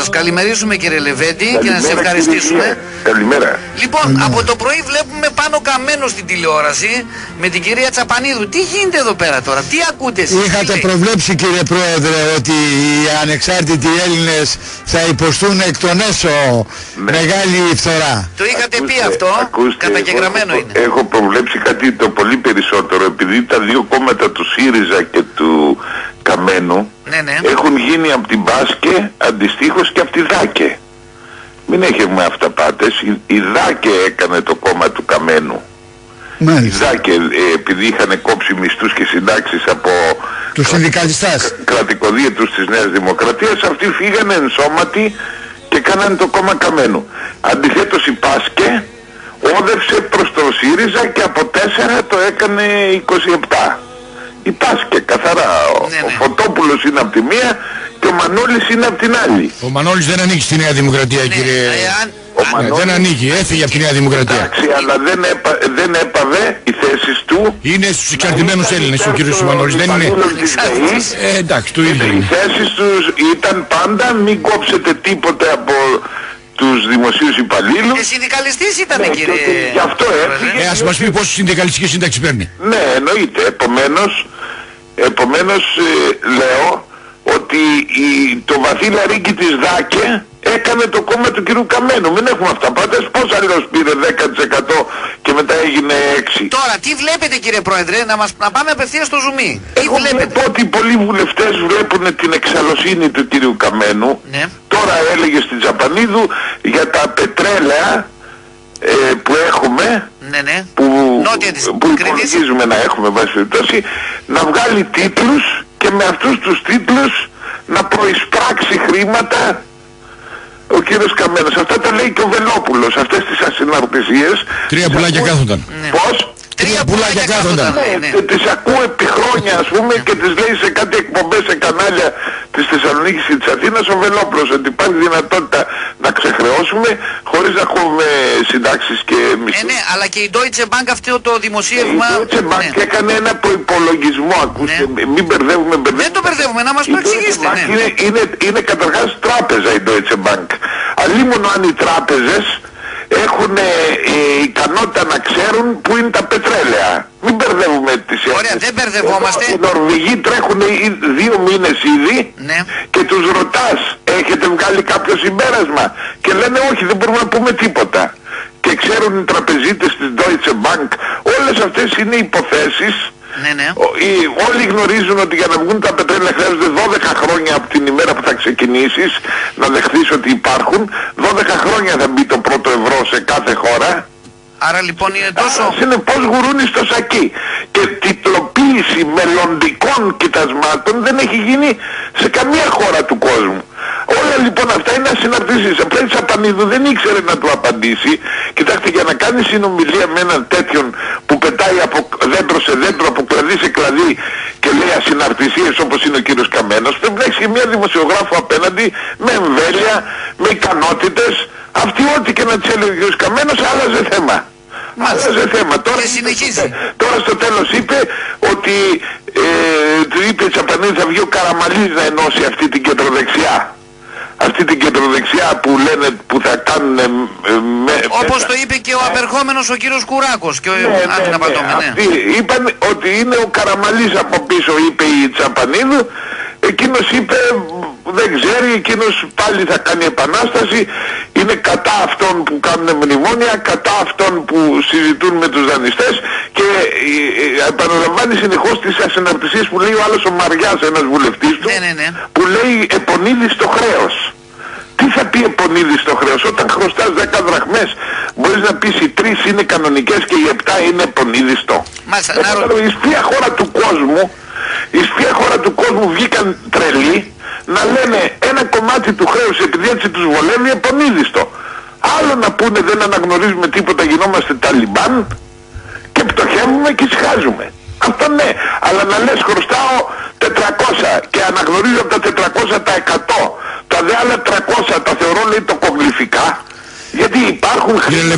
σας καλημερίσουμε κύριε Λεβέντη και να σας ευχαριστήσουμε. Καλημέρα. Λοιπόν, από το πρωί βλέπουμε πάνω καμένο στην τηλεόραση με την κυρία Τσαπανίδου. Τι γίνεται εδώ πέρα τώρα, τι ακούτε εσείς? Είχατε προβλέψει κύριε Πρόεδρε ότι οι ανεξάρτητοι Έλληνες θα υποστούν εκ των έσω μεγάλη φθορά. Το είχατε πει αυτό, καταγεγραμμένο είναι. Έχω προβλέψει κάτι το πολύ περισσότερο, επειδή τα δύο κόμματα του ΣΥΡΙΖΑ και του Καμένου έχουν γίνει από την Πάσκε αντιστοίχως και από τη ΔΑΚΕ. Μην έχουμε αυταπάτες. Η ΔΑΚΕ έκανε το κόμμα του Καμένου. Η ΔΑΚΕ, επειδή είχαν κόψει μισθούς και συντάξεις από τους συνδικαλιστές, κρατικοδίαιτους της Νέας Δημοκρατίας, αυτοί φύγανε ενσώματοι και κάνανε το κόμμα Καμένου. Αντιθέτως η Πάσκε όδευσε προς το ΣΥΡΙΖΑ και από 4 το έκανε 27. Η Πάσκε καθαρά. Ο Φωτόπουλος είναι από τη μία και ο Μανώλης είναι από την άλλη. Ο Μανώλης δεν ανήκει στη Νέα Δημοκρατία κύριε. Δεν ανήκει, έφυγε από τη Νέα Δημοκρατία. Εντάξει, αλλά δεν έπαβε οι θέσεις του. Είναι στους εξαρτημένους Έλληνες ο κύριος Μανώλης, δεν είναι. Εντάξει, το ίδιο. Οι θέσεις τους ήταν πάντα μην κόψετε τίποτε από τους δημοσίους υπαλλήλους. Και συνδικαλιστής ήταν κύριε. Γι' αυτό έφυγε. Ας μας πει πόσο συνδικαλιστική σύνταξη παίρνει. Ναι, εννοείται. Επομένως λέω ότι το βαθύ λαρίκι της ΔΑΚΕ έκανε το κόμμα του κυρίου Καμένου. Μην έχουμε αυταπάτες. Πώς αλλιώς πήρε 10% και μετά έγινε 6%. Τώρα τι βλέπετε κύριε Πρόεδρε, να πάμε απευθείας στο ζουμί. Εγώ βλέπω ότι πολλοί βουλευτές βλέπουν την εξαλωσύνη του κυρίου Καμένου. Τώρα έλεγε στην Τσαπανίδου για τα πετρέλαια που έχουμε, που υπολογίζουμε να έχουμε βάση περιπτώσει, να βγάλει τίτλους και με αυτούς τους τίτλους να προεισπράξει χρήματα ο κύριος Καμένος. Αυτά τα λέει και ο Βελόπουλος, αυτές τις ασυναρτησίες. 3 πουλάκια κάθονταν. Πώς? 3 πουλάκια κάθονταν. Τις ακούω επί χρόνια ας πούμε και τις λέει σε κάτι εκπομπές σε κανάλια της Θεσσαλονίκης και της Αθήνας ο Βελόπουλος ότι υπάρχει δυνατότητα να ξεχρεώσουμε χωρίς να έχουμε συντάξεις και μισθούς. Ναι, αλλά και η Deutsche Bank αυτό το δημοσίευμα. Η Deutsche Bank έκανε ένα προϋπολογισμό, ακούστε, μην μπερδεύουμε. Δεν το μπερδεύουμε, να μας το εξηγήσετε. Είναι καταρχάς τράπεζα η Deutsche Bank. Αλλήμωνο αν οι τράπεζες έχουν ικανότητα να ξέρουν που είναι τα πετρέλαια. Μην μπερδεύουμε τις έννοιες. Ωραία, δεν μπερδευόμαστε. Οι Νορβηγοί τρέχουν 2 μήνες ήδη και τους ρωτάς έχετε βγάλει κάποιο συμπέρασμα και λένε όχι, δεν μπορούμε να πούμε τίποτα. Και ξέρουν οι τραπεζίτες της Deutsche Bank. Όλες αυτές είναι υποθέσεις. Όλοι γνωρίζουν ότι για να βγουν τα πετρέλαια χρειάζονται 12 χρόνια από την ημέρα που θα ξεκινήσεις να δεχθείς ότι υπάρχουν. 12 χρόνια θα μπει το πρώτο ευρώ σε κάθε χώρα. Άρα λοιπόν είναι τόσο... Είναι πως γουρούνι στο σακί. Και τιτλοποίηση μελλοντικών κοιτασμάτων δεν έχει γίνει σε καμία χώρα του κόσμου. Όλα λοιπόν αυτά είναι ασυναρτήσεις. Απλά η Τσαπανίδου δεν ήξερε να του απαντήσει. Κοιτάξτε, για να κάνει συνομιλία με έναν τέτοιον που πετάει από δέντρο σε δέντρο, από κλαδί σε κλαδί και λέει ασυναρτησίες όπως είναι ο κύριος Καμένος, πρέπει να έχει και μια δημοσιογράφο απέναντι με εμβέλεια, με ικανότητες. Αυτή ό,τι και να της έλεγε ο κύριος Καμένος άλλαζε θέμα. Άλλαζε θέμα. Τώρα στο τέλος είπε ότι του είπε η Τσαπανίδου θα βγει ο Καραμαλής να ενώσει αυτή την κεντροδεξιά. Αυτή την κεντροδεξιά που λένε που θα κάνουν όπως το είπε και ο απερχόμενος ο κύριος Κουράκος και είπαν ότι είναι ο Καραμαλής από πίσω, είπε η Τσαπανίδου. Εκείνος είπε δεν ξέρει, εκείνος πάλι θα κάνει επανάσταση, είναι κατά αυτών που κάνουν μνημόνια, κατά αυτών που συζητούν με τους δανειστές και επαναλαμβάνει συνεχώς τις ασυναρτησίες που λέει ο άλλος ο Μαριάς, ένας βουλευτής του, που λέει επονίδιστο χρέος. Τι θα πει επονίδιστο χρέος? Όταν χρωστάς 10 δραχμές μπορείς να πεις οι 3 είναι κανονικές και οι 7 είναι επονίδιστο. Εις ποια χώρα του κόσμου, εις ποια χώρα του κόσμου βγήκαν τρελοί να λένε ένα κομμάτι του χρέους επειδή έτσι τους βολεύει επονίδιστο. Άλλο να πούνε δεν αναγνωρίζουμε τίποτα, γινόμαστε Ταλιμπάν και πτωχεύουμε και σχάζουμε. Αυτό ναι, αλλά να λες χρωστάω 400 και αναγνωρίζω από τα 400 τα 100, τα δε άλλα 300 τα θεωρώ λέει τοκογλυφικά. Γιατί υπάρχουν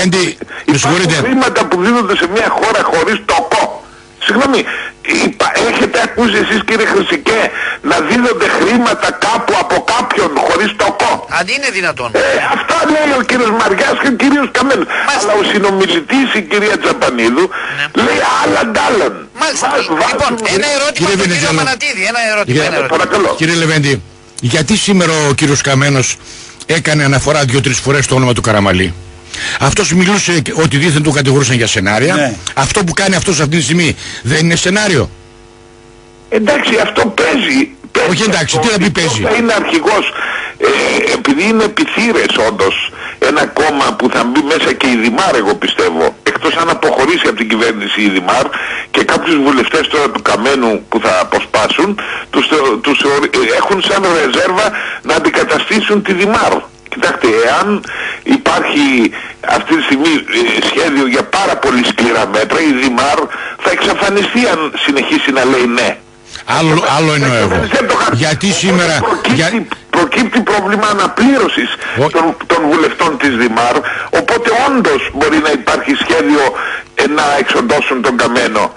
χρήματα που δίνονται σε μια χώρα χωρίς τοκό. Συγγνώμη, έχετε ακούσει εσείς κύριε Χρυσικέ να δίνονται χρήματα κάπου από κάπου? κάποιον χωρίς τοκό. Αν είναι δυνατόν. Αυτά λέει ο κύριος Μαριάς και ο κύριος Καμένος. Αλλά ο συνομιλητής, η κυρία Τσαπανίδου, λέει άλλα ντάλλον. Μάλιστα. Λοιπόν, ένα ερώτημα στον κύριο Μανατίδη. Παρακαλώ. Κύριε Λεβέντη, γιατί σήμερα ο κύριος Καμένος έκανε αναφορά 2-3 φορές στο όνομα του Καραμαλή? Αυτός μιλούσε ότι δίθεν του κατηγορούσαν για σενάρια. Ναι. Αυτό που κάνει αυτός αυτή τη στιγμή δεν είναι σενάριο? Εντάξει, αυτό παίζει. Όχι εντάξει, τι να πει παίζει? Είναι αρχηγός, επειδή είναι επιθύρες όντως ένα κόμμα που θα μπει μέσα και η Δημάρ, εγώ πιστεύω, εκτός αν αποχωρήσει από την κυβέρνηση η Δημάρ και κάποιους βουλευτές τώρα του Καμένου που θα αποσπάσουν, τους έχουν σαν ρεζέρβα να αντικαταστήσουν τη Δημάρ. Κοιτάξτε, εάν υπάρχει αυτή τη στιγμή σχέδιο για πάρα πολύ σκληρά μέτρα, η Δημάρ θα εξαφανιστεί αν συνεχίσει να λέει ναι. Άλλο εννοώ εγώ. Γιατί σήμερα προκύπτει πρόβλημα αναπλήρωσης των βουλευτών της Δημάρ, οπότε όντως μπορεί να υπάρχει σχέδιο να εξοντώσουν τον Καμένο.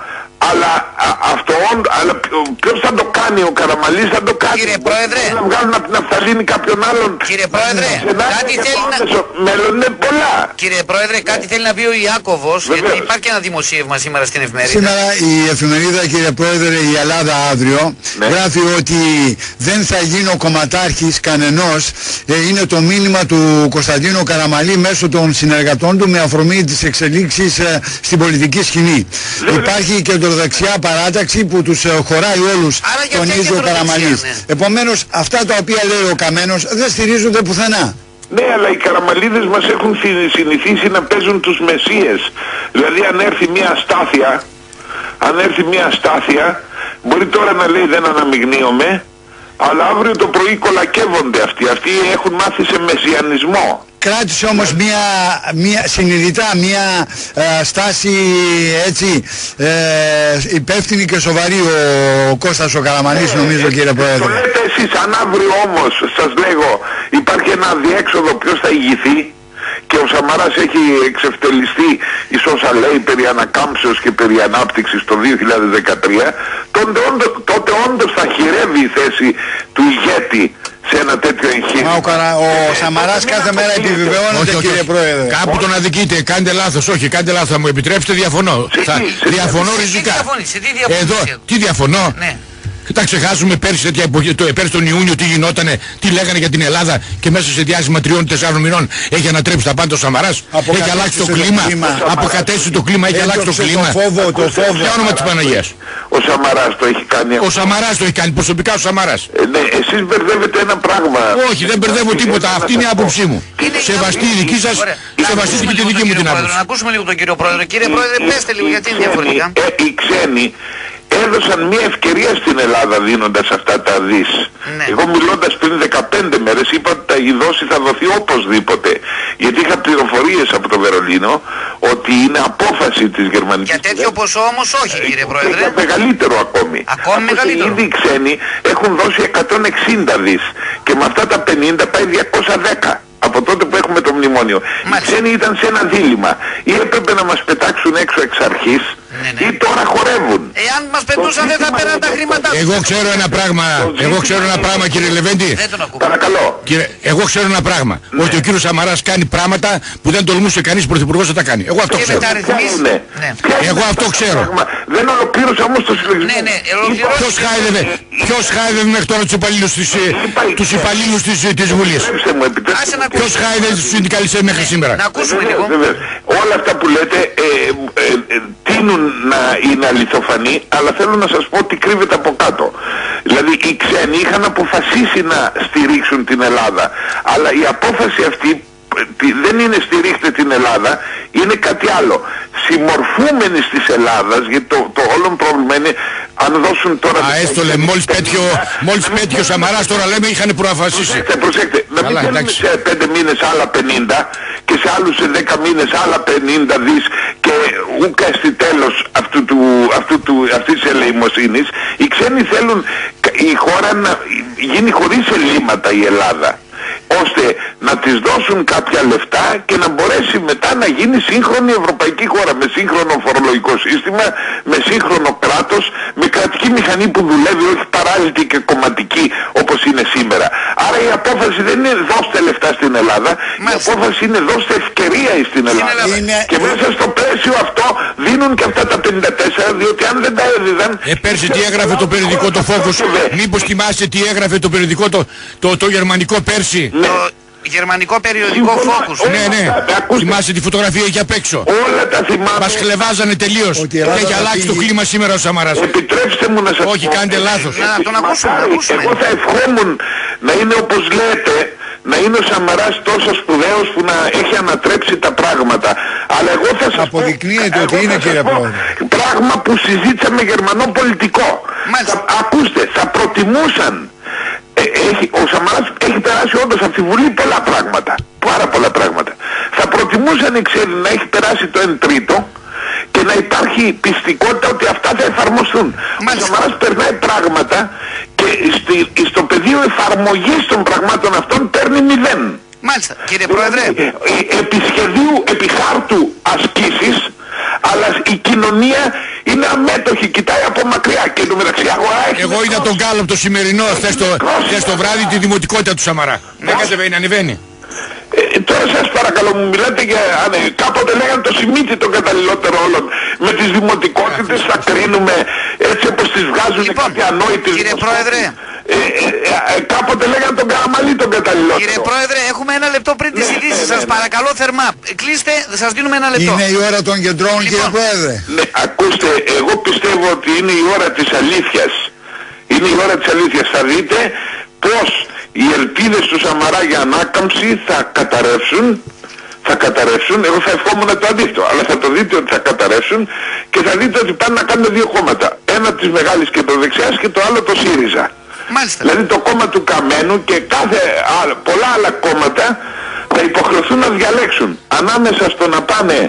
Αλλά ποιος θα το κάνει? Ο Καραμαλής θα το κάνει. Κύριε Πρόεδρε, να βγάλουν από την Αυθαλήνη κάποιον άλλον. Κύριε Πρόεδρε, κάτι θέλει να... Μέλλον είναι πολλά. Κύριε Πρόεδρε, κάτι θέλει να πει ο Ιάκωβος, γιατί υπάρχει ένα δημοσίευμα σήμερα στην εφημερίδα. Σήμερα η εφημερίδα, κύριε Πρόεδρε, η Ελλάδα Αύριο, γράφει ότι δεν θα γίνει ο κομματάρχης κανενός. Είναι το μήνυμα του Κωνσταντίνου Καραμαλή μέσω των συνεργατών του με αφορμή τις εξελίξεις στην πολιτική σκηνή. Υπάρχει και δεξιά παράταξη που τους χωράει όλους, τονίζει ο Καραμαλής. Επομένως αυτά τα οποία λέει ο Καμένος δεν στηρίζονται πουθενά. Ναι, αλλά οι Καραμαλίδες μας έχουν συνηθίσει να παίζουν τους μεσίες. Δηλαδή αν έρθει μια αστάθεια, μπορεί τώρα να λέει δεν αναμειγνύομαι, αλλά αύριο το πρωί κολακεύονται αυτοί. Αυτοί έχουν μάθει σε μεσιανισμό. Κράτησε όμως συνειδητά μια στάση έτσι υπεύθυνη και σοβαρή ο Κώστας ο Καραμαλής, νομίζω, κύριε Πρόεδρε. Το λέτε εσείς, αν αύριο όμως σας λέγω υπάρχει ένα διέξοδο, ποιος θα ηγηθεί? Και ο Σαμαράς έχει εξευτελιστεί εις όσα λέει περί ανακάμψεως και περί ανάπτυξης το 2013, τότε όντως θα χειρεύει η θέση του ηγέτη σε ένα τέτοιο εγχείρημα. Ο Σαμαράς κάθε μέρα επιβεβαιώνεται, κύριε Πρόεδρε. Κάπου τον αδικείτε, κάντε λάθος. Όχι, κάντε λάθος, θα μου επιτρέψετε, διαφωνώ. Διαφωνώ ριζικά. Εδώ, τι διαφωνώ? Θα ξεχάσουμε πέρσι τέτοια εποχή, πέρσι τον Ιούνιο τι γινότανε, τι λέγανε για την Ελλάδα και μέσα σε διάστημα 3-4 μηνών έχει ανατρέψει τα πάντα ο Σαμαράς. Έχει αλλάξει το κλίμα. Αποκατέστησε το κλίμα, έχει αλλάξει το κλίμα. Για όνομα της Παναγίας. Ο Σαμαράς το έχει κάνει. Ο Σαμαράς το έχει κάνει, προσωπικά ο Σαμαράς. Ναι, εσείς μπερδεύετε ένα πράγμα. Όχι, δεν μπερδεύω τίποτα. Αυτή είναι η άποψή μου. Σεβαστή η δική σας, σεβαστή και τη δική μου την άποψη. Να ακούσουμε λίγο τον κύριο Πρόεδρο. Κύριε Πρόεδρε, πέστε λίγο γιατί είναι διαφορετικά. Οι ξένοι έδωσαν μια ευκαιρία στην Ελλάδα δίνοντας αυτά τα δις. Ναι. Εγώ μιλώντας πριν 15 μέρες είπα ότι η δόση θα δοθεί οπωσδήποτε. Γιατί είχα πληροφορίες από το Βερολίνο ότι είναι απόφαση της γερμανικής. Για τέτοιο ποσό όμως όχι, κύριε Πρόεδρε. Και μεγαλύτερο ακόμη. Ακόμη μεγαλύτερο. Ήδη οι ξένοι έχουν δώσει 160 δις και με αυτά τα 50 πάει 210. Από τότε που έχουμε το μνημόνιο. Οι ξένοι ήταν σε ένα δίλημμα. Ή έπρεπε να μας πετάξουν έξω εξ αρχής, ή τώρα χορεύουν. Εάν μας πετούσαν δεν θα πέραν τα χρήματά τους. Εγώ ξέρω ένα πράγμα, κύριε Λεβέντη. Παρακαλώ. Εγώ ξέρω ένα πράγμα. Ότι ο κύριος Σαμαράς κάνει πράγματα που δεν τολμούσε κανείς πρωθυπουργός να τα κάνει. Εγώ αυτό ξέρω. Εγώ αυτό ξέρω. Δεν ολοκλήρωσα όμως το συλλογισμό. Ποιος χάιδευε μέχρι τώρα τους υπαλλήλους της Βουλής? Ποιος χάιδευε τους συνδικαλιστές μέχρι σήμερα? Να ακούσουμε λίγο. Όλα αυτά που λέτε τείνουν να είναι αληθοφανή, αλλά θέλω να σας πω ότι κρύβεται από κάτω. Δηλαδή οι ξένοι είχαν αποφασίσει να στηρίξουν την Ελλάδα, αλλά η απόφαση αυτή δεν είναι στηρίχτε την Ελλάδα, είναι κάτι άλλο. Συμμορφούμενοι της Ελλάδας, γιατί το όλο πρόβλημα είναι αν δώσουν τώρα... έστολε, μόλις πέτυχε ο Σαμαράς, τώρα λέμε είχαν προαφασίσει. Προσέξτε, να μην θέλουμε σε 5 μήνες άλλα 50 και σε άλλους σε 10 μήνες άλλα 50 δις και ούκα στη τέλος αυτής της ελεημοσύνης. Οι ξένοι θέλουν η χώρα να γίνει χωρίς ελλείμματα η Ελλάδα, ώστε να της δώσουν κάποια λεφτά και να μπορέσει μετά να γίνει σύγχρονη ευρωπαϊκή χώρα, με σύγχρονο φορολογικό σύστημα, με σύγχρονο κράτος, με κρατική μηχανή που δουλεύει, όχι παράζητη και κομματική όπως είναι σήμερα. Άρα η απόφαση δεν είναι δώστε λεφτά στην Ελλάδα, η απόφαση είναι δώστε ευκαιρία στην Ελλάδα. Και μέσα στο πλαίσιο αυτό δίνουν και αυτά τα 54, διότι αν δεν τα έδιδαν... Πέρσι τι έγραφε το περιοδικό το Focus, μήπως θυμάσαι τι έγραφε το περιοδικό το γερμανικό πέρσι? Γερμανικό περιοδικό Focus. Ναι. Θυμάσαι τη φωτογραφία εκεί απ' έξω? Όλα τα θυμάμαι. Μας χλεβάζανε τελείως. Έχει αλλάξει το κλίμα σήμερα ο Σαμαράς. Επιτρέψτε μου να σας πω. Όχι, κάντε λάθος. Να τον ακούσουμε. Εγώ θα ευχόμουν να είναι όπως λέτε, να είναι ο Σαμαράς τόσο σπουδαίος που να έχει ανατρέψει τα πράγματα. Αλλά εγώ θα σας αποδεικνύεται ότι είναι, κύριε Πρόεδρε. Πράγμα που συζήτησα με Γερμανό πολιτικό. Ακούστε, θα προτιμούσαν. Ο Σαμαράς έχει περάσει όντως από τη Βουλή πολλά πράγματα. Πάρα πολλά πράγματα. Θα προτιμούσαν οι ξένοι να έχει περάσει το 1/3 και να υπάρχει πιστικότητα ότι αυτά θα εφαρμοστούν. Ο Σαμαράς περνάει πράγματα και στο πεδίο εφαρμογής των πραγμάτων αυτών παίρνει 0. Μάλιστα, κύριε Πρόεδρε. Επί σχεδίου, επί χάρτου ασκήσεις, αλλά η κοινωνία είναι αμέτωχη, κοιτάει από μακριά και το μεταξύ αγορά έχει... Εγώ είδα τον Γκάλοπ το σημερινό, χθες το βράδυ, τη δημοτικότητα του Σαμαρά. Δεν κατεβαίνει, ανεβαίνει. Τώρα σας παρακαλώ, μου μιλάτε για... κάποτε λέγανε το Σιμίτι τον καταλληλότερο όλων. Με τις δημοτικότητες θα κρίνουμε έτσι όπως τις βγάζουν κάποιοι ανόητοι. Κύριε Πρόεδρε. Κάποτε λέγανε τον Καραμαλή τον καταλληλότερο. Κύριε Πρόεδρε, έχουμε ένα λεπτό πριν τις ειδήσεις. Σας παρακαλώ θερμά. Κλείστε, σας δίνουμε ένα λεπτό. Είναι η ώρα των κεντρών, κύριε Πρόεδρε. Ναι, ακούστε, εγώ πιστεύω ότι είναι η ώρα της αλήθειας. Είναι η ώρα της αλήθειας. Θα δείτε πως οι ελπίδες του Σαμαρά για ανάκαμψη θα καταρρεύσουν. Εγώ θα ευχόμουν το αντίθετο, αλλά θα το δείτε ότι θα καταρρεύσουν και θα δείτε ότι πάνε να κάνουν δύο κόμματα. Ένα της μεγάλης κεντροδεξιάς και το άλλο το ΣΥΡΙΖΑ. Μάλιστα. Δηλαδή το κόμμα του Καμένου και πολλά άλλα κόμματα θα υποχρεωθούν να διαλέξουν ανάμεσα στο να πάνε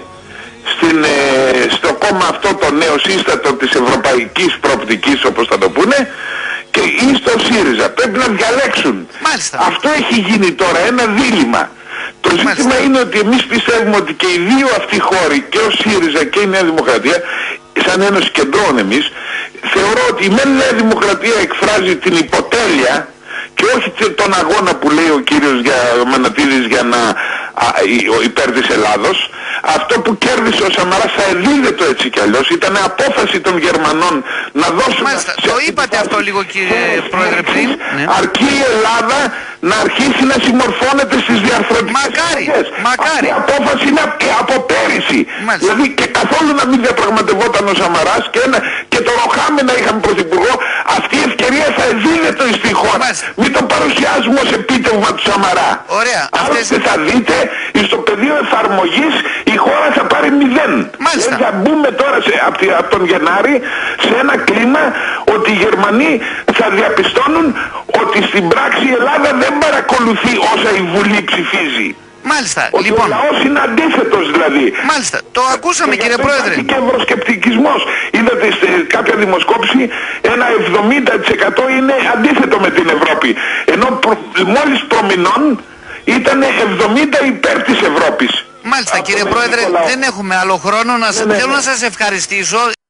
στο κόμμα αυτό το νέο σύστατο της ευρωπαϊκής προοπτικής, όπως θα το πούνε, και ή στο ΣΥΡΙΖΑ. Πρέπει να διαλέξουν. Μάλιστα. Αυτό έχει γίνει τώρα, ένα δίλημμα. Το ζήτημα είναι ότι εμείς πιστεύουμε ότι και οι δύο αυτοί χώροι, και ο ΣΥΡΙΖΑ και η Νέα Δημοκρατία, σαν Ένωση Κεντρών εμείς, θεωρώ ότι η Νέα Δημοκρατία εκφράζει την υποτέλεια και όχι τον αγώνα που λέει ο κύριος Μανατίδης για να υπέρ της Ελλάδος. Αυτό που κέρδισε ο Σαμαράς θα εδίδεται έτσι κι αλλιώς. Ήταν απόφαση των Γερμανών να δώσουν... Μάλιστα, το είπατε αυτό λίγο κύριε Πρόεδρε πριν. Αρκεί η Ελλάδα να αρχίσει να συμμορφώνεται στις διαρθρωτικές αρχές. Μακάρι. Αυτή η απόφαση είναι από πέρυσι. Δηλαδή και καθόλου να μην διαπραγματευόταν ο Σαμαράς και το Ροχάμενα είχαμε πρωθυπουργό. Αυτή η ευκαιρία θα εδίδεται στην χώρα. Μην το παρουσιάζουμε ως επίτευγμα του Σαμαρά. Ωραία. Άλλωστε θα δείτε στο πεδίο εφαρμογής η χώρα θα πάρει 0. Μάλιστα. Θα μπούμε τώρα από τον Γενάρη σε ένα κλίμα ότι οι Γερμανοί θα διαπιστώνουν ότι στην πράξη η Ελλάδα δεν παρακολουθεί όσα η Βουλή ψηφίζει. Μάλιστα, ότι λοιπόν. ο λαός είναι αντίθετος δηλαδή. Μάλιστα, το ακούσαμε κύριε Πρόεδρε. Και ευρωσκεπτικισμός. Είδατε σε κάποια δημοσκόπηση ένα 70% είναι αντίθετο με την Ευρώπη. Ενώ μόλις προμηνών ήταν 70 υπέρ της Ευρώπης. Μάλιστα κύριε Πρόεδρε, δεν έχουμε άλλο χρόνο. Θέλω να σας ευχαριστήσω.